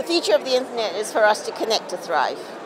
The future of the internet is for us to connect to thrive.